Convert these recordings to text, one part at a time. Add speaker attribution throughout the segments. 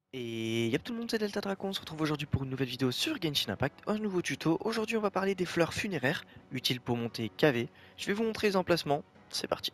Speaker 1: Et yep tout le monde, c'est Delta Dragon, on se retrouve aujourd'hui pour une nouvelle vidéo sur Genshin Impact, un nouveau tuto. Aujourd'hui on va parler des fleurs funéraires, utiles pour monter KV. Je vais vous montrer les emplacements, c'est parti.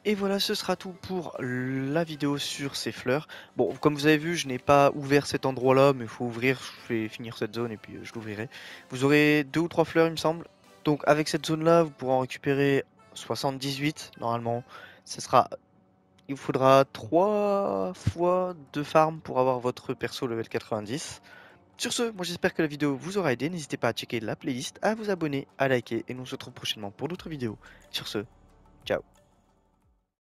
Speaker 1: Et voilà, ce sera tout pour la vidéo sur ces fleurs. Bon, comme vous avez vu, je n'ai pas ouvert cet endroit-là, mais il faut ouvrir. Je vais finir cette zone et puis je l'ouvrirai. Vous aurez 2 ou 3 fleurs, il me semble. Donc avec cette zone-là, vous pourrez en récupérer 78 normalement. Ce sera, il vous faudra 3 fois de farm pour avoir votre perso level 90. Sur ce, moi j'espère que la vidéo vous aura aidé. N'hésitez pas à checker la playlist, à vous abonner, à liker et nous on se retrouve prochainement pour d'autres vidéos. Sur ce, ciao.